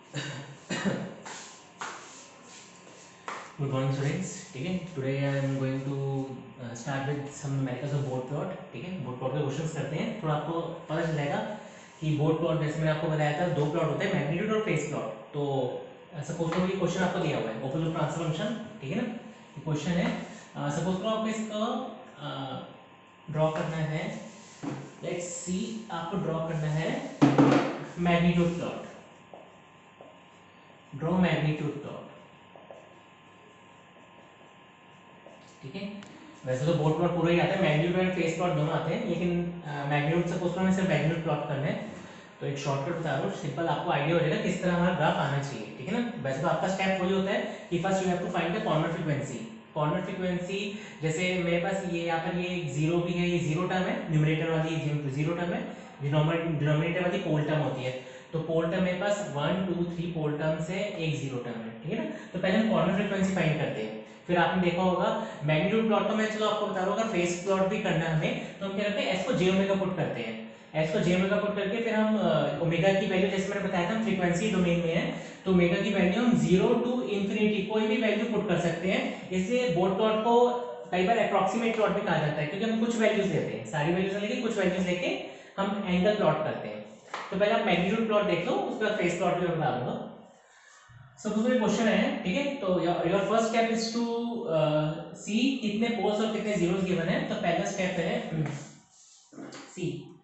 Good morning students. ठीक है, today I am going to start with some numericals of board plot. ठीक है, board plot के questions करते हैं, थोड़ा आपको पता चल जाएगा कि बोर्ड प्लॉट जैसे मैंने आपको बताया था दो प्लॉट होते हैं, मैग्नीट्यूड और फेस प्लॉट। तो सपोज करो ये क्वेश्चन आपको दिया हुआ है ओपन लूप ट्रांसफर फंक्शन, ठीक है ना। ये क्वेश्चन है, सपोज करो आपको इसका ड्रॉ करना है। लेट्स सी, आपको ड्रॉ करना है magnitude plot. Draw magnitude plot, ठीक है। वैसे तो बोर्ड प्लॉट पूरा ही आता है, मैग्नीट्यूड एंड फेस प्लॉट दोनों आते हैं, लेकिन मैग्नीट्यूड सपोज करो हमें सिर्फ मैग्नीट्यूड प्लॉट करना है, तो एक शॉर्टकट बता रहा हूँ, सिंपल आपको आइडिया हो जाएगा किस तरह हमारा ग्राफ आना चाहिए, ठीक है ना। वैसे तो आपका स्टेप वही होता है कि first you have to find the corner frequency. Corner frequency जैसे मेरे पास ये यहाँ पर ये जीरो भी है, ये जीरो टर्म है, न्यूमरेटर वाली जीरो टर्म है, डिनोमिनेटर वाली पोल टर्म होती है। तो पोल टर्म मेरे पास 1 2 3 पोल टर्म से एक जीरो टर्म है, ठीक है ना। तो पहले हम कॉर्नर फ्रीक्वेंसी फाइंड करते हैं। फिर आपने देखा होगा मैग्नीट्यूड प्लॉट तो मैं चलो आपको बता रहा हूँ, अगर फेस प्लॉट भी करना है हमें तो हम क्या करते हैं, एस को जे ओमेगा पुट करते हैं। एस को जे ओमेगा पुट करके फिर हम ओमेगा की वैल्यू, जैसे मैंने बताया था फ्रीक्वेंसी डोमेन में है, तो ओमेगा की वैल्यू हम 0 टू इंफिनिटी कोई भी वैल्यू पुट कर सकते हैं। इसलिए बोर्ड प्लॉट को कई बार अप्रोक्सीमेट प्लॉट भी कहा जाता है, क्योंकि हम कुछ वैल्यूज लेते हैं, सारी वैल्यूज लेके कुछ वैल्यूज लेके हम एंगल प्लॉट करते हैं। तो पहले आप मैग्नीट्यूड प्लॉट देख लो, उसके बाद फेस प्लॉट भी मैं बता दूंगा। सपोज कोई क्वेश्चन है, ठीक है, तो your first step is to see कितने पोल्स और कितने जीरोस गिवन है। तो पहला स्टेप है सी।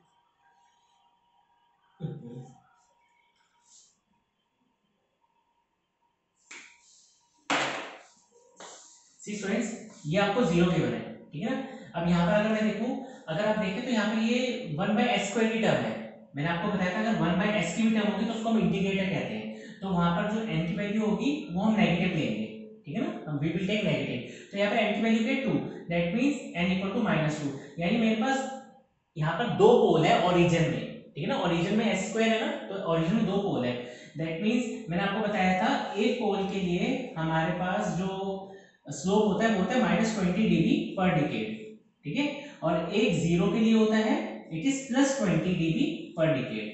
सी स्टूडेंट्स, ये आपको जीरो गिवन है, ठीक है ना। अब यहाँ पर अगर मैं देखूं, अगर आप देखें तो यहाँ पर ये 1/s² की टर्म है। मैंने आपको बताया था अगर 1/s की भी टर्म होगी तो उसको हम इंटीग्रेटर कहते हैं। तो वहां पर जो n की वैल्यू होगी वो हम नेगेटिव लेंगे, ठीक है ना, हम वी विल टेक नेगेटिव। तो यहाँ पर n की वैल्यू क्या है 2, that means n equal to -2, यानी मेरे पास यहाँ पर दो पोल है ओरिजिन में, ठीक है ना। ओरिजिन में s² है ना, तो ओरिजिन में दो पोल है। दैट मींस मैंने आपको बताया था एक पोल के लिए हमारे पास जो स्लोप होता है वो होता है -20 dB पर डिकेड, ठीक है। और एक जीरो के लिए होता है it is +20 dB per decade,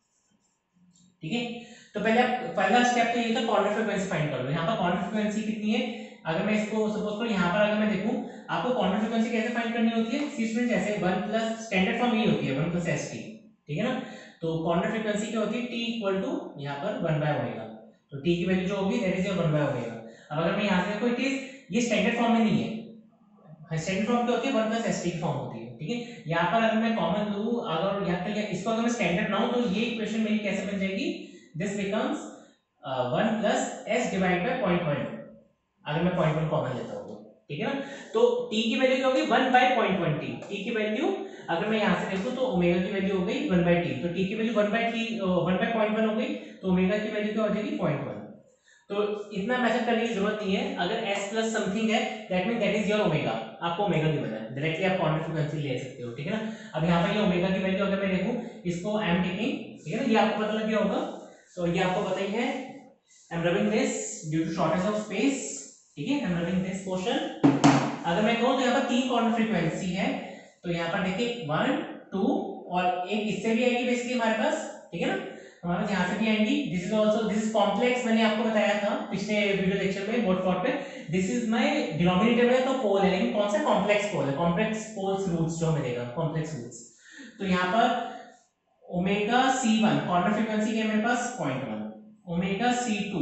ठीक है। तो पहले आप पहला स्टेप तो ये था कॉर्नर फ्रीक्वेंसी फाइंड कर लो। यहाँ पर कॉर्नर फ्रीक्वेंसी कितनी है, अगर मैं इसको सपोज करो यहाँ पर अगर मैं देखूं, आपको कॉर्नर फ्रीक्वेंसी कैसे फाइंड करनी होती है, सी स्टूडेंट, जैसे 1 प्लस स्टैंडर्ड फॉर्म ये होती है 1 प्लस st, ठीक है ना। तो कॉर्नर फ्रीक्वेंसी क्या होती है, t इक्वल टू यहाँ पर 1/ओमेगा। तो t की वैल्यू जो होगी दैट इज योर 1/ओमेगा। अब अगर मैं यहाँ से देखो, इट इज ये स्टैंडर्ड फॉर्म में नहीं है, स्टैंडर्ड फॉर्म क्या होती है 1 प्लस st की फॉर्म होती है, ठीक है। यहाँ पर अगर मैं कॉमन लूं, अगर यहाँ पर इसको अगर मैं स्टैंडर्ड ना हो तो ये इक्वेशन मेरी कैसे बन जाएगी, this becomes 1 plus s divide by 0.1, अगर मैं 0.1 कॉमन लेता हूँ तो, ठीक है ना। तो t की वैल्यू क्या होगी 1/0.1 t की वैल्यू अगर मैं यहाँ से देखूँ तो ओमेगा की वैल्यू हो गई 1/t, तो t की वैल्यू 1/0.1 हो गई, तो ओमेगा की वैल्यू क्या हो जाएगी 0.1। तो इतना मेथड करने की जरूरत नहीं है, अगर s प्लस समथिंग है that mean that is your omega, आपको ओमेगा की वैल्यू डायरेक्टली आप कॉर्नर फ्रीक्वेंसी ले सकते हो, ठीक है ना। अब यहाँ पर ये ओमेगा की वैल्यू अगर मैं देखूँ, इसको आई एम टेकिंग, ठीक है ना, ये आपको पता लग गया होगा। तो ये आपको पता ही है, I am rubbing this due to shortage of space, ठीक है, I am rubbing this portion. अगर मैं कहूँ तो यहाँ पर तीन कॉर्नर फ्रीक्वेंसी है, तो यहाँ पर देखिए 1 2 और एक इससे भी आएगी बेसिकली हमारे पास, ठीक है ना, हमारे पास यहाँ से भी आएंगी। This is also this is complex, मैंने आपको बताया था पिछले वीडियो लेक्चर में बोर्ड प्लॉट पे, दिस इज माय डिनोमिनेटर में तो पोल है, लेकिन कौन सा कॉम्प्लेक्स पोल है, कॉम्प्लेक्स पोल्स रूट्स जो हमें देगा कॉम्प्लेक्स रूट्स। तो यहाँ पर ओमेगा c1 कॉर्नर फ्रीक्वेंसी क्या है मेरे पास 0.1, ओमेगा c2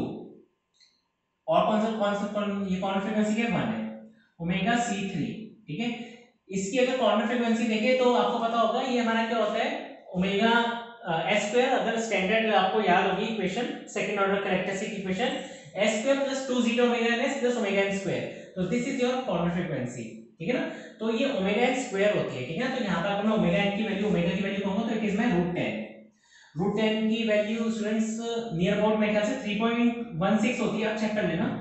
और ये कॉर्नर फ्रीक्वेंसी क्या 1 है, ओमेगा c3, ठीक है। इसकी अगर कॉर्नर फ्रीक्वेंसी देखें तो आपको पता होगा ये हमारा क्या होता है, ओमेगा s², अगर स्टैंडर्ड आपको याद होगी equation, second order characteristic equation, s² plus 2 zeta omega n s plus omega n², तो this is your corner frequency, ठीक है ना। तो ये ओमेगा n² होती है, ठीक है ना। तो यहाँ पर अगर मैं ओमेगा n की वैल्यू ओमेगा की वैल्यू कहूंगा तो इट इज माय √10। √10 की वैल्यू स्टूडेंट्स नियर अबाउट मेरे ख्याल से 3.16 होती है, आप चेक कर लेना।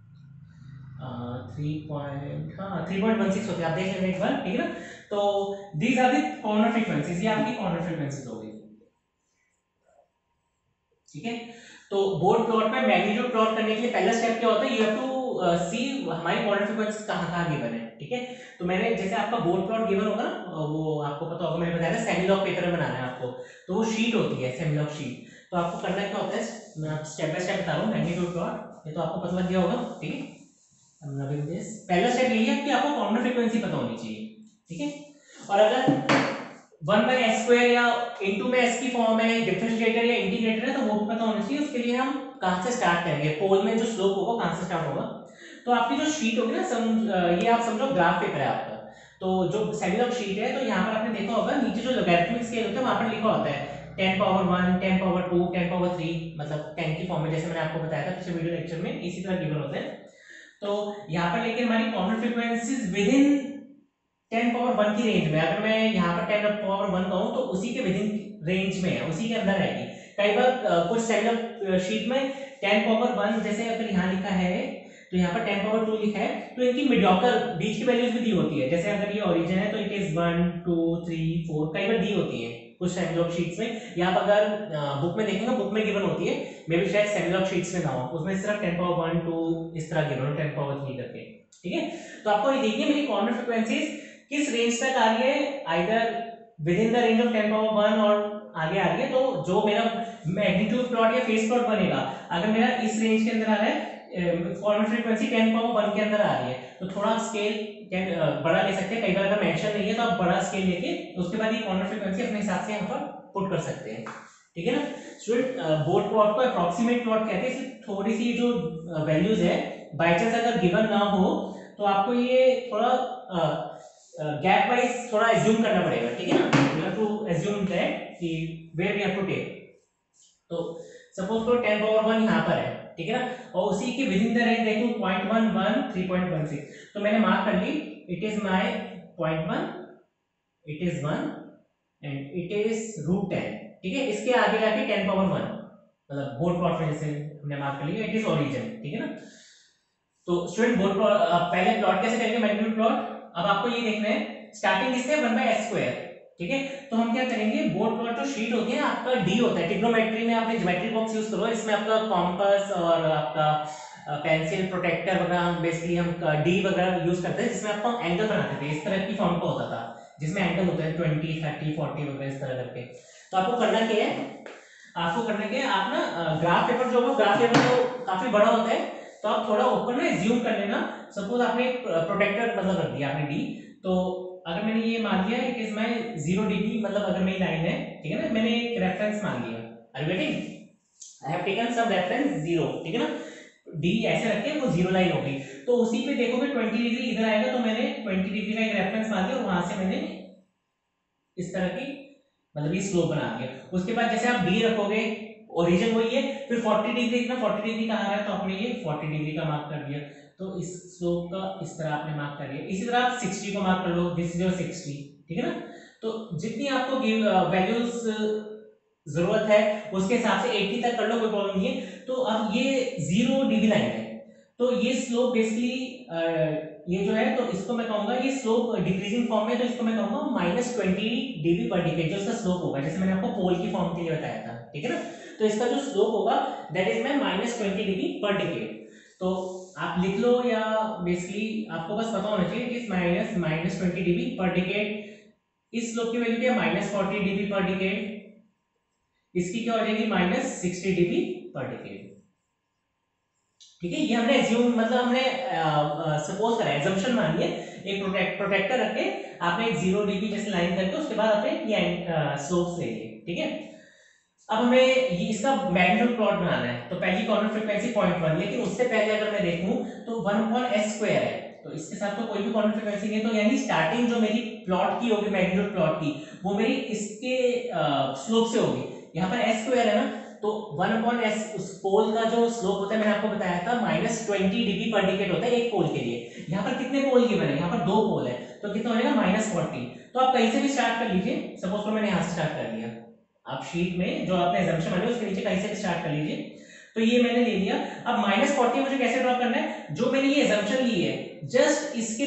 3.16 होती है, आप देख लेना एक बार, ठीक है ना। तो these are the corner frequencies, ये आपकी कॉर्नर फ्रीक्वेंसीज हो गई, ठीक है। तो बोर्ड प्लॉट में मैग्नीट्यूड प्लॉट करने के लिए पहला स्टेप क्या होता है, यू हैव टू सी हमारी कॉर्नर फ्रीक्वेंसी कहाँ कहाँ गिवन है, ठीक है। तो मैंने जैसे आपका बोर्ड प्लॉट गिवन होगा ना, वो आपको पता होगा, मैंने बताया था सेमीलॉग पेपर में बनाना है आपको, तो वो शीट होती है सेमीलॉग शीट। तो आपको करना क्या होता है, मैं आपको स्टेप बाय स्टेप बता रहा हूँ। मैग्नीट्यूड प्लॉट ये तो आपको पता लग गया होगा, ठीक है। पहला स्टेप यही है कि आपको कॉमन फ्रीक्वेंसी पता होनी चाहिए, ठीक है। और अगर 1/s² या इनटू में s की फॉर्म है, डिफरेंशिएटर या इंटीग्रेटर है, तो वो भी पता होना चाहिए। उसके लिए हम कहां से स्टार्ट करेंगे, पोल में जो स्लोप होगा कहां से स्टार्ट होगा। तो आपकी जो शीट होगी ना, ये आप समझो ग्राफ पेपर है आपका। तो जो सेमिलॉग शीट है, तो यहाँ पर आपने देखा होगा नीचे जो लॉगरिथमिक स्केल होता है वहां पर लिखा होता है 10 पावर 1, 10 पावर 2, 10 पावर 3, मतलब 10 की फॉर्म में, जैसे मैंने आपको बताया था पिछले वीडियो लेक्चर में, इसी तरह गिवन होते हैं। तो यहाँ पर लेकिन हमारी common frequencies within 10 power 1 की रेंज में, अगर मैं यहाँ पर 10 पावर 1 कहूँ तो उसी के विद इन रेंज में है, उसी के अंदर रहेगी। कई बार कुछ सेमिलर शीट में 10 पावर 1 जैसे अगर यहाँ लिखा है, तो यहाँ पर 10 पावर 2 लिखा है, तो इनकी मीडियोकर बीच की वैल्यूज भी दी होती है। जैसे अगर ये ओरिजिन है तो इट इज 1 2 3 4 कई बार दी होती है कुछ सेमिलर शीट्स में। या आप अगर बुक में देखेंगे, बुक में गिवन होती है, मे बी शायद सेमिलर शीट्स में ना हो, उसमें सिर्फ 10 पावर 1 2 इस तरह गिवन हो, 10 पावर 3 करके, ठीक है। तो आपको ये देखिए मेरी कॉमन फ्रीक्वेंसीज किस रेंज तक आ रही है, either within the range of 10 power 1 और आगे आ रही है। तो जो मेरा मैग्नीट्यूड प्लॉट या फेज प्लॉट बनेगा, अगर मेरा इस रेंज के अंदर आ रहा है, कॉमन फ्रीक्वेंसी 10 पावर 1 के अंदर आ रही है, तो थोड़ा स्केल बड़ा ले सकते हैं। कई बार अगर मेंशन नहीं है तो आप बड़ा स्केल लेके उसके बाद ये कॉमन फ्रीक्वेंसी अपने हिसाब से यहाँ पर पुट कर सकते हैं, ठीक है ना। स्टूडेंट, बोर्ड प्लॉट को अप्रॉक्सीमेट प्लॉट कहते हैं। इसलिए थोड़ी सी जो वैल्यूज है बाय चांस अगर गिवन ना हो तो आपको ये थोड़ा गैप वाइज थोड़ा एज्यूम करना पड़ेगा, ठीक है ना। You have to assume that कि where we have to take. तो सपोज तो 10 पावर 1 यहाँ पर है, ठीक है ना, और उसी के विद इन द रेंज देखो 0.11 3.16, तो मैंने मार्क कर ली, it is my 0.1, it is 1 and it is √10, ठीक है। इसके आगे जाके 10 पावर 1, मतलब बोर्ड प्लॉट में जैसे हमने मार्क कर लिया, इट इज ओरिजिन, ठीक है ना। तो स्टूडेंट बोर्ड प्लॉट पहले प्लॉट कैसे करेंगे, मैग्नीट्यूड प्लॉट। अब आपको ये देखना है स्टार्टिंग इससे 1/s², ठीक है। तो हम क्या करेंगे, बोर्ड प्लॉट जो शीट होती है आपका डी होता है, ट्रिग्नोमेट्री में आपने ज्योमेट्री बॉक्स यूज करो, इसमें आपका कॉम्पास और आपका पेंसिल प्रोटेक्टर वगैरह बेसिकली हम डी वगैरह यूज करते हैं, जिसमें आपको एंगल बनाते थे, इस तरह की फॉर्म का होता था, जिसमें एंगल होता है 20 30 40 वगैरह इस तरह करके। तो आपको करना क्या है, आपको करना क्या है, आप ना ग्राफ पेपर जो होगा, ग्राफ पेपर तो काफी बड़ा होता है, तो आप थोड़ा ऊपर में ज्यूम कर लेना। सपोज आपने एक प्रोटेक्टर मतलब रख दिया आपने डी, तो अगर मैंने ये मान लिया इट इज माय 0 डिग्री, मतलब अगर मेरी लाइन है, ठीक है ना, मैंने एक रेफरेंस मान लिया, are you getting, I have taken some reference 0, ठीक है ना, डी ऐसे रखे वो 0 लाइन हो गई। तो उसी पे देखोगे 20 डिग्री इधर आएगा, तो मैंने 20 डिग्री का एक रेफरेंस मान लिया और वहां से मैंने इस तरह की मतलब ये स्लोप बना दिया। उसके बाद जैसे आप डी रखोगे, ओरिजिन वही है, फिर 40 डिग्री, इतना 40 डिग्री कहाँ आ रहा है, तो आपने ये 40 डिग्री का मार्क कर दिया, तो इस स्लोप का इस तरह आपने मार्क कर दिया। इसी तरह आप 60 को मार्क कर लो, दिस इज योर 60, ठीक है ना। तो जितनी आपको वैल्यूज जरूरत है उसके हिसाब से 80 तक कर लो, कोई प्रॉब्लम नहीं है। तो अब ये 0 डिग्री लाइन है, तो ये स्लोप बेसिकली ये जो है, तो इसको मैं कहूंगा ये स्लोप डिक्रीजिंग फॉर्म में, तो इसको मैं कहूंगा -20 dB पर डिकेड जो इसका स्लोप होगा, जैसे मैंने आपको पोल की फॉर्म के लिए बताया था, ठीक है ना। तो इसका जो स्लोप होगा that is my -20 dB per decade. तो आप लिख लो, या बेसिकली आपको बस पता होना चाहिए कि -20 dB पर डिकेड। इस स्लोप की वैल्यू क्या है, -40 dB पर डिकेड, इसकी क्या हो जाएगी -60 dB पर डिकेड, ठीक है। ये हमने एज्यूम मतलब हमने सपोज करा, एजम्पशन मानिए, एक प्रोटेक्टर रख के आपने एक 0 dB जैसे लाइन करके उसके बाद आपने ये स्लोप्स ले लिए, ठीक है। अब हमें ये इसका मैग्नीट्यूड प्लॉट बनाना है, तो पहली कॉमन फ्रीक्वेंसी 0.1, लेकिन उससे पहले अगर मैं देखूं तो 1/s² है, तो इसके साथ तो कोई भी कॉमन फ्रीक्वेंसी नहीं है, तो यानी स्टार्टिंग जो मेरी प्लॉट की होगी मैग्नीट्यूड प्लॉट की, वो मेरी इसके स्लोप से होगी। यहाँ पर s² है ना, तो 1/s उस पोल का जो स्लोप होता है मैंने आपको बताया था -20 dB पर डिकेड होता है एक पोल के लिए। यहाँ पर कितने पोल गिवन है, यहाँ पर 2 पोल है, तो कितना हो जाएगा -40। तो आप कहीं से भी स्टार्ट कर लीजिए, सपोज तो मैंने यहाँ से स्टार्ट कर लिया, आप शीट में जो आपने एजम्पशन मानी उसके नीचे कहीं से भी स्टार्ट कर लीजिए। तो ये मैंने ले लिया। अब -40 मुझे कैसे ड्रॉ करना है, जो मैंने ये एजम्पशन ली है जस्ट इसके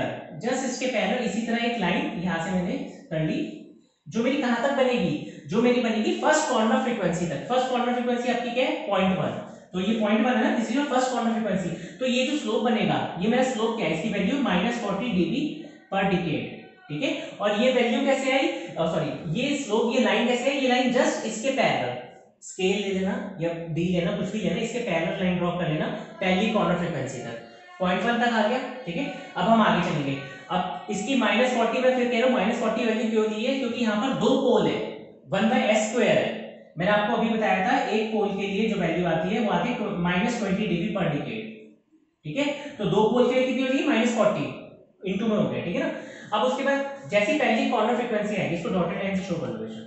पैरेलल इसी तरह एक लाइन यहाँ से मैंने कर ली, जो मेरी कहां तक बनेगी, जो मेरी बनेगी फर्स्ट कॉर्नर फ्रीक्वेंसी तक। फर्स्ट कॉर्नर फ्रीक्वेंसी आपकी क्या है 0.1, तो ये 0.1 है ना, this is your first corner frequency. तो ये जो स्लोप बनेगा, ये मेरा स्लोप क्या है, इसकी वैल्यू -40 dB पर डिकेड, ठीक है। और ये वैल्यू कैसे आई, सॉरी ये स्लोप, ये लाइन कैसे है, ये लाइन जस्ट इसके पैरेलल, स्केल ले लेना या डी लेना, कुछ भी लेना, इसके पैरेलल लाइन ड्रॉ कर लेना पहली कॉर्नर फ्रीक्वेंसी तक, 0.1 तक आ गया, ठीक है। अब हम आगे चलेंगे, अब इसकी -40 में फिर कह रहा हूँ -40 वैल्यू क्यों दी है, क्योंकि यहाँ पर दो पोल है, 1/s² है। मैंने आपको अभी बताया था एक पोल के लिए जो वैल्यू आती है वो आती है -20 dB पर डिकेड, ठीक है। तो दो पोल के लिए कितनी हो जाएगी, -40 इंटू में हो गया, ठीक है ना। अब उसके बाद जैसी पहली कॉर्नर फ्रीक्वेंसी आएगी, इसको डॉटेड लाइन से शो कर लो बेशक,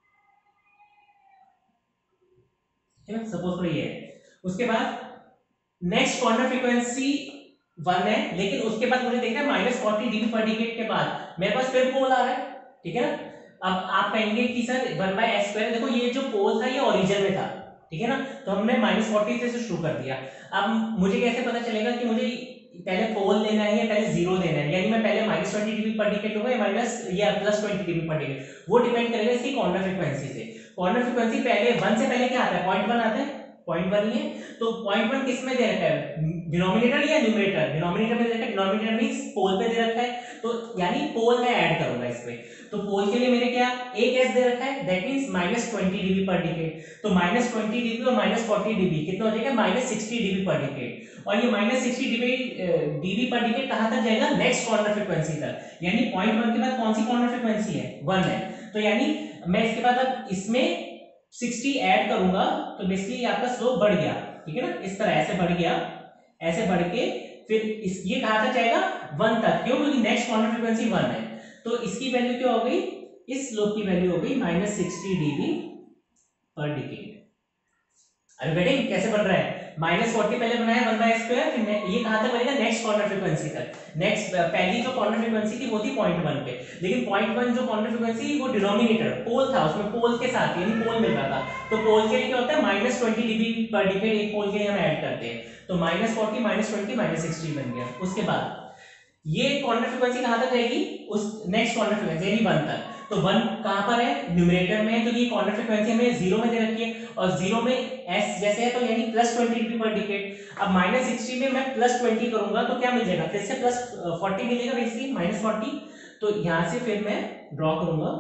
ठीक है, सपोज करो ये है। उसके बाद नेक्स्ट कॉर्नर फ्रीक्वेंसी 1 है, लेकिन उसके बाद मुझे देखना है -40 dB पर डिकेड के बाद मेरे पास फिर पोल आ रहा है, ठीक है ना। अब आप कहेंगे कि सर 1/s², देखो ये जो पोल था ये ओरिजिन में था, ठीक है ना, तो हमने -40 से शुरू कर दिया। अब मुझे कैसे पता चलेगा कि मुझे पहले पोल लेना है या पहले जीरो लेना है, यानी मैं पहले -20 dB पर डिकेड लूंगा या +20 dB पर डिकेड, वो डिपेंड करेगा इसकी कॉर्नर फ्रीक्वेंसी से। कॉर्नर फ्रीक्वेंसी पहले 1 से पहले क्या आता है, 0.1 आता है, 0.1 ही है, तो 0.1 किस में दे रखा है, डिनोमिनेटर या न्यूमरेटर, डिनोमिनेटर में दे रखा है, डिनोमिनेटर मींस पोल पे दे रखा है, तो यानी पोल में ऐड करूंगा इसमें, तो पोल के लिए मेरे क्या एक s दे रखा है, that means -20 dB per decade, तो -20 dB और -40 dB कितना हो जाएगा, -60 dB पर डिकेड, और ये -60 dB पर डिकेड कहां तक जाएगा, नेक्स्ट कॉर्नर फ्रीक्वेंसी तक, यानी 0.1 के बाद कौन सी कॉर्नर फ्रीक्वेंसी है, 1 है, तो यानी मैं इसके बाद अब इसमें 60 ऐड करूंगा, तो बेसिकली आपका स्लोप बढ़ गया, ठीक है ना, इस तरह ऐसे बढ़ गया, ऐसे बढ़ के फिर इस ये कहां तक जाएगा, 1 तक, क्यों, क्योंकि नेक्स्ट कॉर्नर फ्रीक्वेंसी 1 है, तो इसकी वैल्यू क्या हो गई, इस स्लोप की वैल्यू हो गई -60 dB पर डिकेड। अरे बेटे कैसे बन रहा है, -40 पहले बनाया 1/s², फिर ये कहां तक बनेगा, नेक्स्ट कॉर्नर फ्रीक्वेंसी तक, नेक्स्ट पहली जो कॉर्नर फ्रीक्वेंसी थी वो थी 0.1 पे, लेकिन 0.1 जो कॉर्नर फ्रीक्वेंसी वो डिनोमिनेटर पोल था, उसमें पोल के साथ यानी पोल मिल रहा था, तो पोल के लिए क्या होता है, -20 dB पर डिकेड एक पोल के लिए हम ऐड करते हैं, तो -40 -20 -60 बन गया। उसके बाद ये कॉर्नर फ्रीक्वेंसी कहां तक जाएगी, उस नेक्स्ट कॉर्नर फ्रीक्वेंसी यानी 1 तक, तो 1 कहां पर है, न्यूमरेटर में है, तो ये कॉर्नर फ्रीक्वेंसी हमें 0 में दे रखी है, और 0 में s जैसे है, तो यानी +20 dB पर डिकेड। अब -60 में मैं +20 करूंगा तो क्या मिल जाएगा, फिर से +40 मिलेगा, बेसिकली -40, तो यहां से फिर मैं ड्रॉ करूंगा,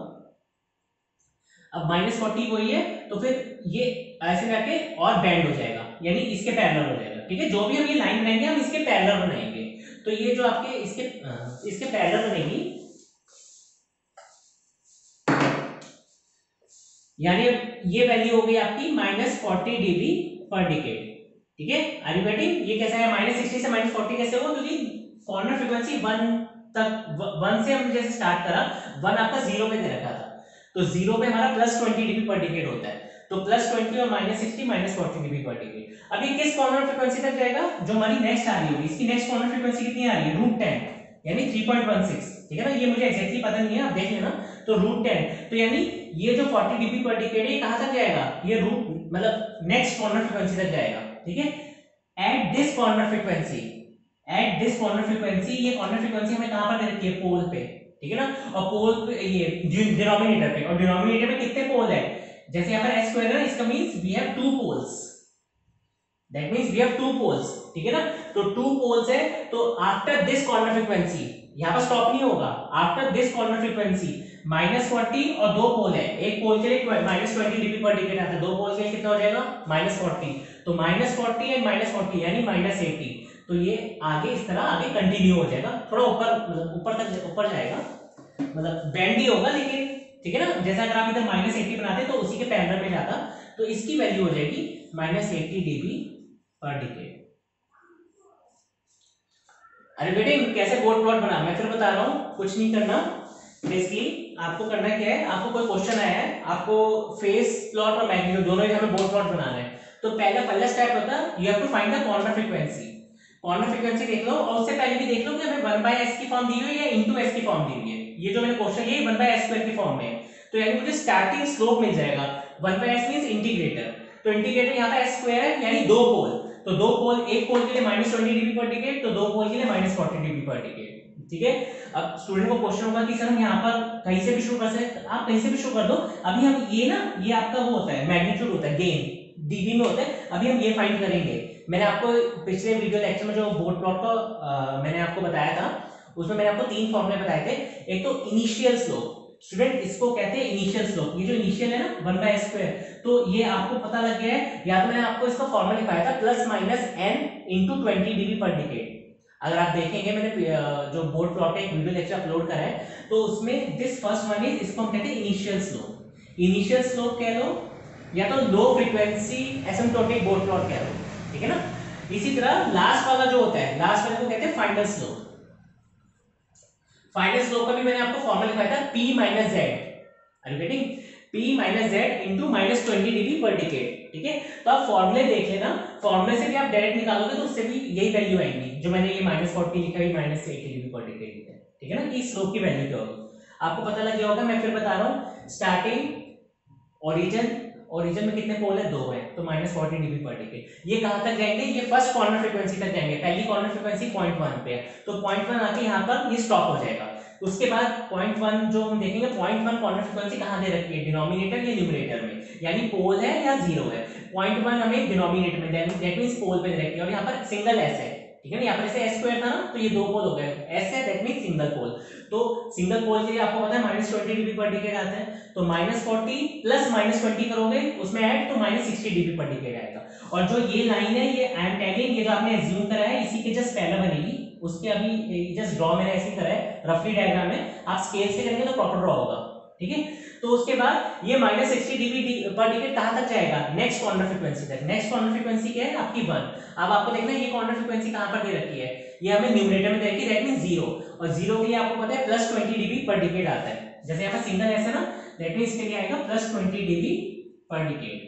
अब -40 वही है, तो फिर ये ऐसे करके और बैंड हो जाएगा, यानी इसके पैरेलल हो जाएगा, ठीक है, जो भी हम ये लाइन बनाएंगे हम इसके पैरेलल बनाएंगे, तो ये जो आपके इसके पैरेलल बनेगी, यानी ये वैल्यू हो गई आपकी -40 dB पर डिकेड, ठीक है। आर यू गेटिंग, ये कैसा है, -60 से -40 कैसे हुआ, क्योंकि कॉर्नर फ्रीक्वेंसी 1 तक, 1 से हम जैसे स्टार्ट करा, 1 आपका 0 पे दे रखा था, तो 0 पे हमारा +20 dB पर डिकेड होता है, तो +20 और -60 -40 dB पर डिकेड। अब ये किस कॉर्नर फ्रीक्वेंसी तक जाएगा, जो हमारी नेक्स्ट आ रही होगी, इसकी नेक्स्ट कॉर्नर फ्रीक्वेंसी कितनी आ रही है, √10, यानी 3.16, ठीक है ना, ये मुझे एग्जैक्टली पता नहीं है, आप देख लेना, तो √10, तो यानी ये जो 40 dB पर डिकेड है ये कहां तक जाएगा, ये मतलब नेक्स्ट कॉर्नर फ्रीक्वेंसी तक जाएगा, ठीक है। At this corner frequency, at this corner frequency, ये कॉर्नर फ्रीक्वेंसी हमें कहां पर दे रखी है, पोल पे, ठीक है ना, और पोल पे ये डिनोमिनेटर पे, और डिनोमिनेटर में कितने पोल है, जैसे यहाँ पर s² है ना, इसका means we have 2 poles, that means we have 2 poles, ठीक है ना, तो 2 पोल्स है, तो आफ्टर दिस कॉर्नर फ्रीक्वेंसी यहाँ पर स्टॉप नहीं होगा, आफ्टर दिस कॉर्नर फ्रीक्वेंसी -40 और 2 पोल है, एक पोल के लिए -20 dB पर डिकेड आता है, 2 पोल के लिए कितना हो जाएगा, -40, तो -40 एंड -40 यानी -80, तो ये आगे इस तरह आगे कंटिन्यू हो जाएगा, थोड़ा ऊपर मतलब ऊपर तक ऊपर जाएगा, मतलब बैंड ही होगा, लेकिन ठीक है ना, जैसा अगर आप इधर -80 बनाते तो उसी के पैरेलल में जाता, तो इसकी वैल्यू हो जाएगी -80 dB पर डिकेड। अरे बेटे कैसे बोर्ड प्लॉट बना, मैं फिर बता रहा हूँ, कुछ नहीं करना, बेसिकली आपको करना क्या है, आपको कोई क्वेश्चन आया है, आपको फेस प्लॉट और मैग्नीट्यूड दोनों ही हमें बोर्ड प्लॉट बनाना है, तो पहला स्टेप होता है you have to find the corner frequency, corner frequency देख लो, और उससे पहले भी देख लो कि हमें 1/s की फॉर्म दी हुई है या इनटू s की फॉर्म दी हुई है, ये जो मैंने क्वेश्चन ये 1/s² की फॉर्म में है, तो यानी मुझे स्टार्टिंग स्लोप मिल जाएगा, 1/s मींस इंटीग्रेटर, तो इंटीग्रेटर यहाँ पर s² है, यानी 2 पोल, तो 2 पोल, एक पोल के लिए -20 dB पर डिकेड, तो 2 पोल के लिए -40 dB पर डिकेड, ठीक है। अब स्टूडेंट को क्वेश्चन होगा कि सर हम यहाँ पर कहीं से भी शुरू कर सकते, आप कहीं से भी शुरू कर दो, अभी हम ये ना, ये आपका वो होता है मैग्नीट्यूड होता है, गेन dB में होता है, अभी हम ये फाइंड करेंगे, मैंने आपको पिछले वीडियो लेक्चर में जो बोर्ड प्लॉट का मैंने आपको बताया था, उसमें मैंने आपको 3 फॉर्मूले बताए थे, एक तो इनिशियल स्लोप, स्टूडेंट इसको कहते हैं इनिशियल स्लोप। ये जो इनिशियल है ना 1/s², तो ये आपको पता लग गया है, या तो मैंने आपको इसका फॉर्मूला लिखाया था plus minus n into 20 dB per decade. अगर आप देखेंगे मैंने जो बोर्ड प्लॉट एक वीडियो लेक्चर अपलोड करा है, तो उसमें दिस फर्स्ट वन इज, इसको हम कहते हैं इनिशियल स्लोप। इनिशियल स्लोप कह लो या तो low frequency asymptotic Bode plot कह लो, ठीक है ना। इसी तरह लास्ट वाला जो होता है, लास्ट वाले को कहते हैं फाइनल स्लोप। फाइनल स्लोप का भी मैंने आपको फॉर्मूला लिखाया था p minus z, are you getting, p minus z into minus 20 dB per decade, ठीक है। तो आप फॉर्मूले देख लेना, फॉर्मूले से भी आप डायरेक्ट निकालोगे तो उससे भी यही वैल्यू आएंगी जो मैंने ये -40 लिखा है, -80 dB पर डिकेड लिखा है, ठीक है ना, कि स्लोप की वैल्यू क्या होगी आपको पता लग गया होगा। मैं फिर बता रहा हूँ, स्टार्टिंग ओरिजिन में कितने पोल है, 2 है, तो -40 dB पर डिकेड। ये कहां तक जाएंगे, ये फर्स्ट कॉर्नर फ्रीक्वेंसी तक जाएंगे। पहली कॉर्नर फ्रीक्वेंसी 0.1 पे है, तो 0.1 आके यहाँ पर ये स्टॉप हो जाएगा। उसके बाद 0.1 जो हम देखेंगे, 0.1 कॉर्नर फ्रीक्वेंसी कहाँ दे रखी है, डिनोमिनेटर या न्यूमरेटर में, यानी पोल है या जीरो है। 0.1 हमें डिनोमिनेटर में, दैट मींस पोल पे दे रखी है, और यहाँ पर सिंगल एस है, ठीक है ना। यहाँ पर जैसे s² था ना, तो ये 2 पोल हो गए, s है दैट मींस सिंगल पोल। तो सिंगल पोल के लिए आपको पता है -20 dB पर डिकेड आता है, तो -40 प्लस -20 करोगे उसमें ऐड, तो -60 dB पर डिकेड आएगा। और जो ये लाइन है, ये आई एम टेलिंग, ये जो आपने एज्यूम करा है इसी के जस्ट पहले बनेगी, उसके अभी जस्ट ड्रॉ मैंने ऐसे करा है रफली डायग्राम में, आप स्केल से करेंगे तो प्रॉपर ड्रॉ होगा, ठीक है। तो उसके बाद ये -60 dB पर डिकेड कहां तक जाएगा, नेक्स्ट कॉर्नर फ्रीक्वेंसी तक। नेक्स्ट कॉर्नर फ्रीक्वेंसी क्या है आपकी 1। अब आपको देखना है ये कॉर्नर फ्रीक्वेंसी कहां पर दे रखी है, ये हमें न्यूमरेटर में दे रखी है, दैट मींस 0, और 0 के लिए आपको पता है +20 dB पर डिकेड आता है। जैसे यहाँ पर सिंगल ऐसे ना, दैट मींस इसके लिए आएगा +20 dB पर डिकेड।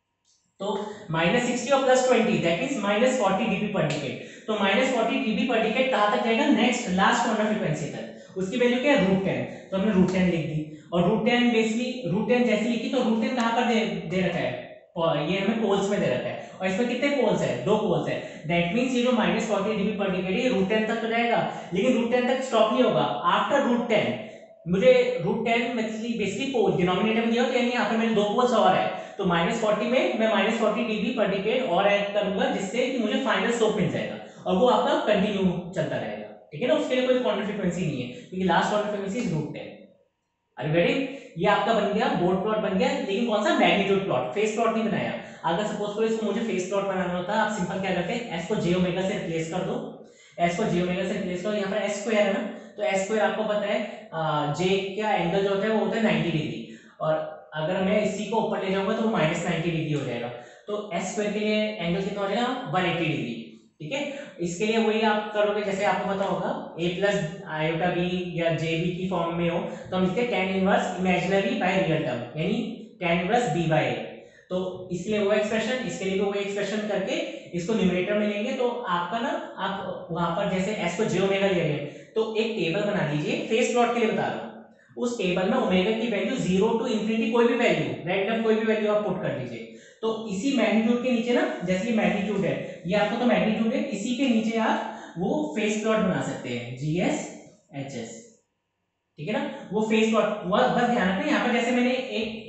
तो -60 और +20 that means -40 dB per decade. तो -40 dB पर डिकेड कहां तक जाएगा, नेक्स्ट लास्ट कॉर्नर फ्रीक्वेंसी तक। उसकी वैल्यू क्या है, √10, तो हमने √10 लिख दी। और √10 बेसिकली √10 जैसे लिखी, तो √10 कहां पर दे रखा है, ये हमें पोल्स में दे रखा है, और इसमें कितने पोल्स है, 2 पोल्स है। दैट मींस ये जो -40 dB पर डिकेड है, √10 तक तो जाएगा, लेकिन √10 तक स्टॉप नहीं होगा। आफ्टर √10 मुझे √10 बेसिकली पोल डिनोमिनेटर में दिया, तो यानी यहाँ पर मेरे 2 पोल्स और है, तो -40 में मैं -40 dB पर डिकेड और ऐड करूंगा, जिससे कि मुझे फाइनल स्लोप मिल जाएगा, और वो आपका कंटिन्यू चलता रहेगा, ठीक है ना। उसके लिए कोई कॉर्नर फ्रीक्वेंसी नहीं है, क्योंकि last corner frequency is √10। Are you getting, ये आपका बन गया बोर्ड प्लॉट बन गया, लेकिन कौन सा, मैग्नीट्यूड प्लॉट, फेस प्लॉट नहीं बनाया। अगर सपोज करो इसको मुझे फेस प्लॉट बनाना होता है, आप सिंपल क्या करते हैं, एस को j ओमेगा से रिप्लेस कर दो, एस को j ओमेगा से रिप्लेस करो, यहाँ पर s² है ना, तो s² आपको पता है j का एंगल जो होता है वो होता है 90 डिग्री, और अगर मैं इसी को ऊपर ले जाऊंगा तो वो -90 डिग्री हो जाएगा, तो s² के लिए एंगल कितना हो जाएगा, 180 डिग्री, ठीक है। इसके लिए वही आप करोगे, जैसे आपको पता होगा a प्लस आयोटा b या jb की फॉर्म में हो, तो हम लिखते हैं tan inverse imaginary by real term, यानी tan inverse b by a। तो इसके लिए वो एक्सप्रेशन, इसके लिए भी वो एक्सप्रेशन करके इसको न्यूमरेटर में लेंगे, तो आपका ना, आप वहां पर जैसे s को j ओमेगा ले रहे हैं, तो एक टेबल बना लीजिए, फेस प्लॉट के लिए बता रहा हूँ। उस टेबल में ओमेगा की वैल्यू 0 टू इंफिनिटी, कोई भी वैल्यू, रैंडम कोई भी वैल्यू आप पुट कर दीजिए। तो इसी मैग्नीट्यूड के नीचे ना, जैसे ये मैग्नीट्यूड है, ये आपको तो मैग्नीट्यूड है, इसी के नीचे आप वो फेस प्लॉट बना सकते हैं, GS HS, ठीक है ना। वो फेस प्लॉट, बस ध्यान रखना यहाँ पर, जैसे मैंने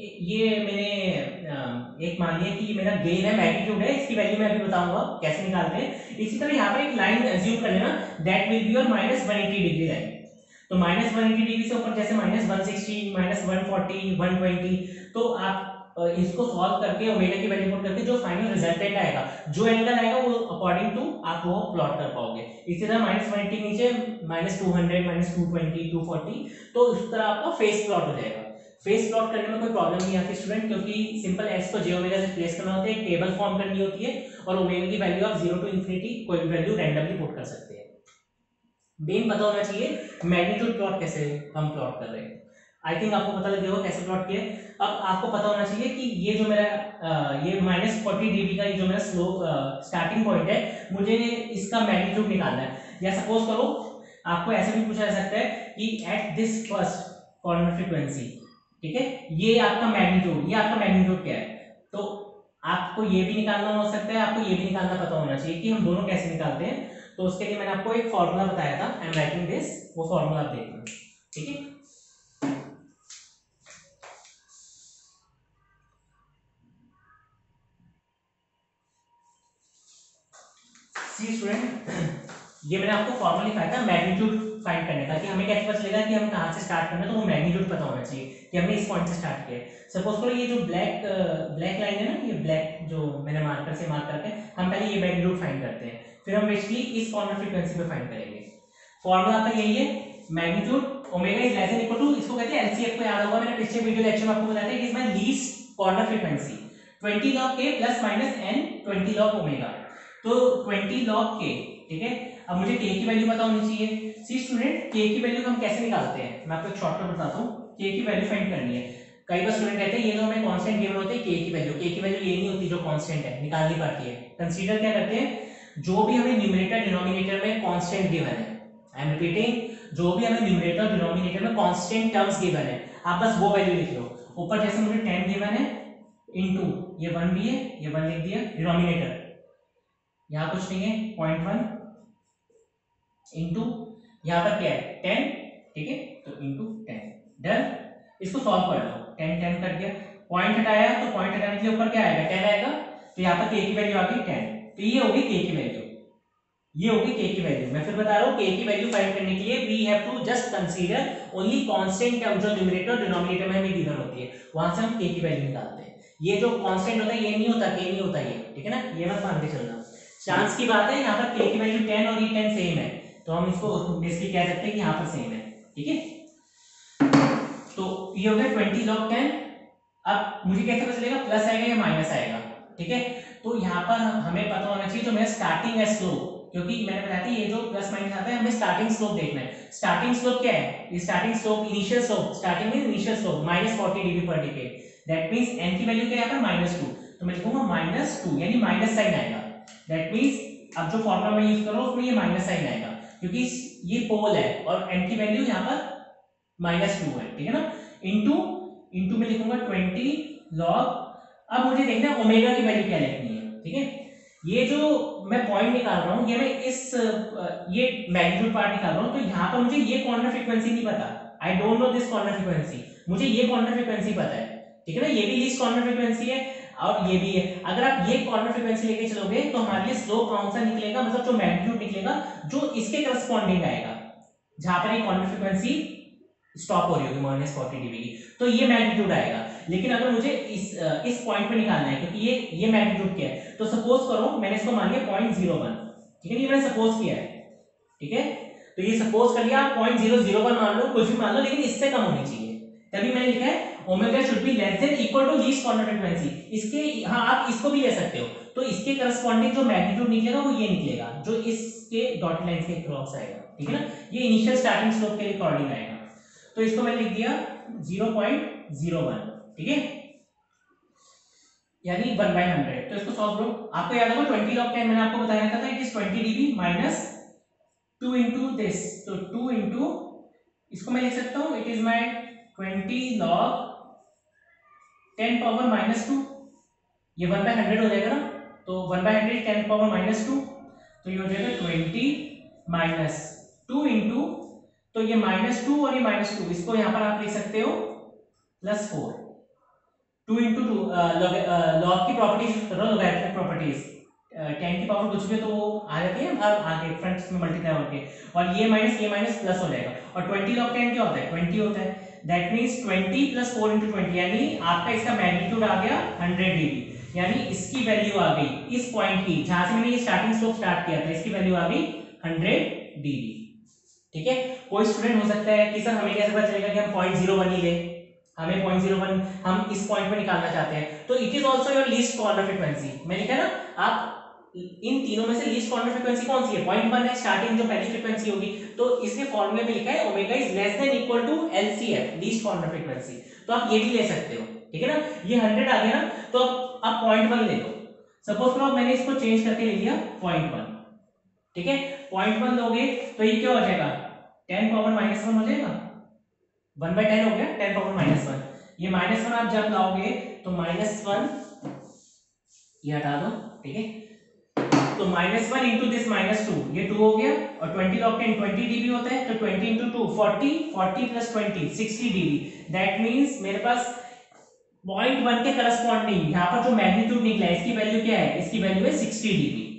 एक मान लिया कि ये मेरा गेन है, मैग्नीट्यूड है, इसकी वैल्यू मैं अभी बताऊंगा कैसे निकालते हैं। इसी तरह यहाँ पर एक लाइन अज्यूम कर लेना, that will be your -180 degree line. तो -180 डिग्री से ऊपर जैसे -160, -140, 120, तो आप इसको सॉल्व करके ओमेगा की वैल्यू पुट करके जो फाइनल रिजल्टेंट आएगा, जो एंगल आएगा, वो अकॉर्डिंग टू आप वो प्लॉट कर पाओगे। इसी तरह -180 के नीचे -200, -220, 240, तो इस तरह आपका फेस प्लॉट हो जाएगा। फेस प्लॉट करने में कोई प्रॉब्लम नहीं आती स्टूडेंट, क्योंकि सिंपल एस को j ओमेगा से प्लेस करना होता है, एक टेबल फॉर्म करनी होती है, और ओमेगा की वैल्यू आप 0 टू इंफिनिटी कोई भी वैल्यू रैंडमली पुट कर सकते हैं। मेन पता होना चाहिए मैग्नीट्यूड प्लॉट कैसे हम प्लॉट कर रहे हैं। आई थिंक आपको पता लग गया होगा कैसे प्लॉट किया। अब आपको पता होना चाहिए कि ये जो मेरा ये -40 dB का ये जो मेरा स्लोप स्टार्टिंग पॉइंट है, मुझे इसका मैग्नीट्यूड निकालना है। या सपोज करो आपको ऐसे भी पूछा जा सकता है कि at this first corner frequency, ठीक है, ये आपका मैग्नीट्यूड, ये आपका मैग्नीट्यूड क्या है, तो आपको ये भी निकालना हो सकता है, आपको ये भी निकालना पता होना चाहिए कि हम दोनों कैसे निकालते हैं। तो उसके लिए मैंने आपको एक फॉर्मूला बताया था, आई एम राइटिंग दिस, वो फॉर्मूला आप देखना, ठीक है। सी स्टूडेंट, ये मैंने आपको फॉर्मूला लिखाया था मैग्नीट्यूड फाइंड करने का, कि हमें कैसे पता चलेगा कि हमें कहाँ से स्टार्ट करना है, तो वो मैग्नीट्यूड पता होना चाहिए कि हमने इस पॉइंट से स्टार्ट किया है। सपोज करो ये जो ब्लैक ब्लैक लाइन है ना, ये ब्लैक जो मैंने मार्कर से मार्क करके, हम पहले ये मैग्नीट्यूड फाइंड करते हैं, फिर हम बेसिकली इस कॉर्नर फ्रीक्वेंसी पे फाइंड करेंगे। फॉर्मूला आपका यही है, magnitude omega is less than equal to, इसको कहते हैं एलसीएफ को याद होगा, मैंने पिछले वीडियो लेक्चर में आपको बताया था, it is my least corner frequency 20 log k plus minus n 20 log omega. तो 20 log k, ठीक है। अब मुझे k की वैल्यू पता होनी चाहिए। सी स्टूडेंट, k की वैल्यू हम कैसे निकालते हैं, मैं आपको एक शॉर्टकट बताता हूँ। k की वैल्यू फाइंड करनी है। कई बार स्टूडेंट कहते हैं ये तो हमें कांस्टेंट गिवन होते हैं, k की वैल्यू ये नहीं होती जो कांस्टेंट है, निकाल नहीं पाती है। कंसीडर क्या करते हैं, जो भी हमें न्यूमरेटर डिनोमिनेटर में कांस्टेंट गिवन है, आई एम रिपीटिंग, जो भी हमें न्यूमरेटर डिनोमिनेटर में कांस्टेंट टर्म्स गिवन है, आप बस वो वैल्यू लिख लो। ऊपर जैसे मुझे 10 गिवन है, इनटू ये 1 भी है, ये 1 लिख दिया, डिनोमिनेटर यहां कुछ नहीं है 0.1, इनटू यहां पर क्या है 10, ठीक है, तो इनटू 10, डन। इसको सॉल्व कर लो, 10 10 कर दिया, पॉइंट हटाया तो पॉइंट हटाने के लिए ऊपर क्या आएगा 10 आएगा, तो यहां पर k की वैल्यू आ गई 10, तो ये होगी k की वैल्यू, ये होगी k की वैल्यू। मैं फिर बता रहा हूं k की वैल्यू फाइंड करने के लिए we have to just consider only constant term जो न्यूमरेटर और डिनोमिनेटर में हमें गिवन होती है, वहां से हम k की वैल्यू निकालते हैं। ये जो कांस्टेंट होता है ये नहीं होता, k नहीं होता ये, ठीक है ना, ये मत मान के चलना, चांस की बात है। यहाँ पर k की वैल्यू 10 और ये 10 सेम है, तो हम इसको बेसिकली कह सकते हैं कि यहाँ पर सेम है, ठीक है। तो ये हो गया 20 log 10। अब मुझे कैसे पता चलेगा प्लस आएगा या माइनस आएगा, ठीक है। तो यहाँ पर हमें पता होना चाहिए जो मेरा स्टार्टिंग है स्लोप, क्योंकि मैंने बताया था ये जो प्लस माइनस आता है हमें स्टार्टिंग स्लोप देखना है। स्टार्टिंग स्लोप क्या है, ये starting slope initial slope, starting में initial slope -40 degree per decade, that means n की वैल्यू क्या है यहाँ पर -2, तो मैं लिखूंगा -2, यानी माइनस साइन आएगा। दैट मींस अब जो फॉर्मूला मैं यूज कर रहा हूं उसमें ये माइनस साइन आएगा, क्योंकि ये पोल है और n की वैल्यू यहाँ पर -2 है, ठीक है ना। इनटू में लिखूंगा 20 log, अब मुझे देखना है ओमेगा की वैल्यू क्या लिखनी है, ठीक है। ये जो मैं पॉइंट निकाल रहा हूं, ये मैं इस ये मैग्नीट्यूड पार्ट निकाल रहा हूं, तो यहां पर मुझे ये कॉर्नर फ्रीक्वेंसी नहीं पता, I don't know this corner frequency, मुझे ये कॉर्नर फ्रीक्वेंसी पता है, ठीक है ना। ये भी लीस्ट कॉर्नर फ्रीक्वेंसी है और ये भी है। अगर आप ये कॉर्नर फ्रीक्वेंसी लेके चलोगे तो हमारे लिए स्लोप कौन सा निकलेगा, मतलब जो मैग्नीट्यूड निकलेगा जो इसके करस्पॉन्डिंग आएगा, जहां पर ये कॉर्नर फ्रीक्वेंसी स्टॉप हो रही होगी -40 डिग्री की, तो ये मैग्नीट्यूड आएगा। लेकिन अगर मुझे इस पॉइंट पे निकालना है, क्योंकि ये मैग्नीट्यूड क्या है, तो सपोज करो मैंने इसको मान लिया 0.01, ठीक है, ये मैंने सपोज किया है, ठीक है। तो ये सपोज कर लिया, आप 0.001 मान लो, कुछ भी मान लो, लेकिन इससे कम होनी चाहिए, तभी मैंने लिखा है omega should be less than equal to least corner frequency. इसके हाँ आप इसको भी ले सकते हो, तो इसके करस्पॉन्डिंग जो मैग्नीट्यूड निकलेगा वो ये निकलेगा जो इसके डॉटेड लाइन के क्रॉस आएगा, ठीक है ना। ये इनिशियल स्टार्टिंग स्लोप के अकॉर्डिंग आएगा, तो इसको मैंने लिख दिया 0.01, ठीक है, यानी 1/100। तो इसको सॉल्व करो, आपको याद होगा 20 log 10 मैंने आपको बताया था it is 20 dB minus 2 into this, तो 2 इंटू इसको मैं लिख सकता हूं it is my 20 log 10 power -2, ये 1/100 हो जाएगा ना, तो 1/100 10 पावर -2, तो ये हो जाएगा 20 माइनस 2 इंटू, तो ये -2 और ये -2, इसको यहां पर आप लिख सकते हो +4, 2 इंटू 2 लॉग की प्रॉपर्टीज यूज कर रहा हूं, लॉगरिथमिक प्रॉपर्टीज, 10 की पावर कुछ भी तो वो आ जाती है अब आगे फ्रंट में मल्टीप्लाई होके, और ये माइनस प्लस हो जाएगा, और 20 log 10 क्या होता है 20 होता है, दैट मींस 20 + 4 × 20, यानी आपका इसका मैग्नीट्यूड आ गया 100 dB, यानी इसकी वैल्यू आ गई इस पॉइंट की, जहां से मैंने ये स्टार्टिंग स्लोप स्टार्ट किया था, इसकी वैल्यू आ गई 100 dB, ठीक है। कोई स्टूडेंट हो सकता है कि सर हमें कैसे पता चलेगा कि हम 0.01 ही ले, हमें 0.01 हम इस पॉइंट पे निकालना चाहते हैं, तो it is also your least corner frequency. मैं लिखा ना, आप इन तीनों में से लीस्ट कॉर्नर फ्रीक्वेंसी कौन सी है, 0.1 है स्टार्टिंग जो पहली फ्रीक्वेंसी होगी, तो इसके फॉर्मूले में लिखा है omega is less than equal to LCF, least corner frequency, तो आप ये भी ले सकते हो, ठीक है ना। ये 100 आ गया ना, तो आप 0.1 ले लो, सपोज करो मैंने इसको चेंज करके ले लिया 0.1, ठीक है, 0.1 लोगे तो ये क्या हो जाएगा 10 पावर -1 हो जाएगा, 1/10 हो गया 10 पावर -1, ये -1 आप जब लाओगे तो -1 ये हटा दो, ठीक है, तो -1 इंटू दिस -2, ये 2 हो गया, और 20 log 10 20 dB होता है, तो 20 इंटू 2 40 40 + 20 60 dB, दैट मींस मेरे पास 0.1 के करस्पॉन्डिंग यहाँ पर जो मैग्नीट्यूड निकला है इसकी वैल्यू क्या है, इसकी वैल्यू है 60 dB,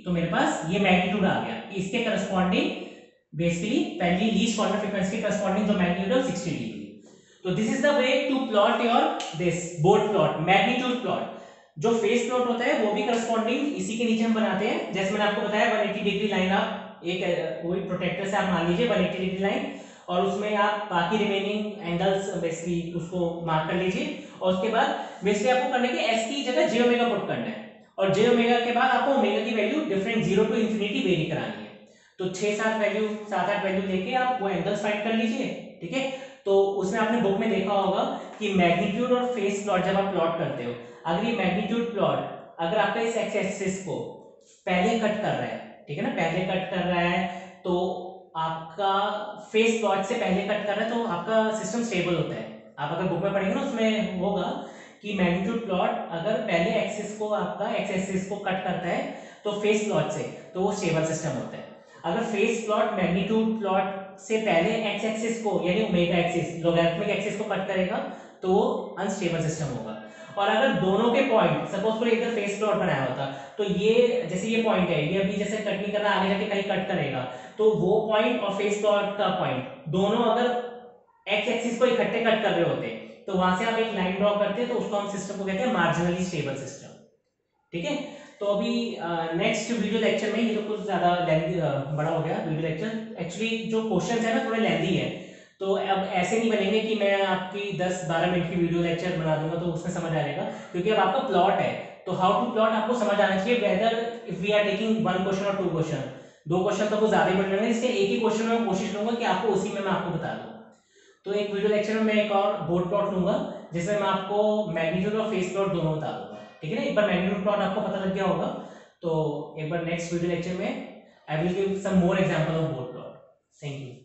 तो मेरे पास ये मैग्नीट्यूड आ गया कि इसके करस्पॉन्डिंग बेसिकली पहली लीस्ट क्वांटम फ्रीक्वेंसी के करस्पॉन्डिंग जो मैग्नीट्यूड है 60 डिग्री। तो this is the way to plot your this Bode plot, magnitude plot. जो फेस प्लॉट होता है वो भी करस्पॉन्डिंग इसी के नीचे हम बनाते हैं। जैसे मैंने आपको बताया 180 डिग्री लाइन आप एक वही प्रोटेक्टर से आप मान लीजिए 180 डिग्री लाइन, और उसमें आप बाकी रिमेनिंग एंगल्स बेसिकली उसको मार्क कर लीजिए, और उसके बाद बेसिकली आपको करने के एस की जगह जे ओमेगा पुट करना है, और जे ओमेगा के बाद आपको ओमेगा की value different 0 to infinity vary करानी है। तो 6-7 वैल्यू 7-8 वैल्यू लेके आप वो एंगल्स फाइंड कर लीजिए, ठीक है। तो उसमें आपने बुक में देखा होगा कि मैग्नीट्यूड और फेस प्लॉट जब आप प्लॉट करते हो, अगर ये मैग्नीट्यूड प्लॉट अगर आपका इस एक्स एक्सिस को पहले कट कर रहा है, ठीक है ना, पहले कट कर रहा है, तो आपका फेस प्लॉट से पहले कट कर रहा है तो आपका सिस्टम स्टेबल होता है। आप अगर बुक में पढ़ेंगे ना उसमें होगा कि मैग्नीट्यूड प्लॉट अगर पहले एक्सिस को आपका एक्स एक्सिस को कट करता है तो फेस प्लॉट से, तो वो स्टेबल सिस्टम होता है। अगर फेस प्लॉट मैग्नीट्यूड प्लॉट से पहले एक्स एक्सिस को यानी ओमेगा एक्सिस लॉगरिथमिक एक्सिस को कट करेगा तो वो अनस्टेबल सिस्टम होगा। और अगर दोनों के पॉइंट सपोज करो इधर फेस प्लॉट बनाया होता तो ये जैसे ये पॉइंट है, ये अभी जैसे कट नहीं कर रहा, आगे जाके कहीं कट करेगा, तो वो पॉइंट और फेस प्लॉट का पॉइंट दोनों अगर एक्स एक्सिस को इकट्ठे कट कर रहे होते तो वहां से आप एक लाइन ड्रॉ करते तो उसको हम सिस्टम को कहते हैं मार्जिनली स्टेबल सिस्टम, ठीक है। तो अभी नेक्स्ट वीडियो लेक्चर में, ये तो कुछ ज्यादा लेंथी बड़ा हो गया वीडियो लेक्चर, एक्चुअली जो क्वेश्चंस है ना थोड़े लेंथी है, तो अब ऐसे नहीं बनेंगे कि मैं आपकी 10-12 मिनट की वीडियो लेक्चर बना दूंगा तो उसमें समझ आ जाएगा, क्योंकि अब आपका प्लॉट है तो हाउ टू प्लॉट आपको समझ आना चाहिए, whether if we are taking 1 question और 2 क्वेश्चन, 2 क्वेश्चन तो कुछ ज्यादा ही बन जाएंगे, इसलिए एक ही क्वेश्चन में कोशिश करूंगा कि आपको उसी में मैं आपको बता दूं। तो एक वीडियो लेक्चर में मैं एक और बोर्ड प्लॉट लूंगा जिसमें मैं आपको मैग्नीट्यूड और फेस प्लॉट दोनों बता दूंगा, ठीक है ना। एक बार मैग्नीट्यूड प्लॉट आपको पता लग गया होगा, तो एक बार नेक्स्ट वीडियो लेक्चर में I will give some more example of Bode plot. Thank you.